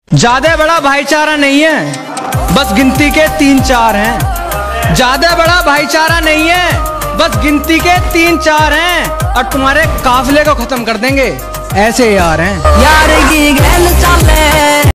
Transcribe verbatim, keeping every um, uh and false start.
ज्यादा बड़ा भाईचारा नहीं है, बस गिनती के तीन चार हैं। ज्यादा बड़ा भाईचारा नहीं है, बस गिनती के तीन चार हैं, और तुम्हारे काफिले को खत्म कर देंगे, ऐसे यार हैं। यार की गैल चले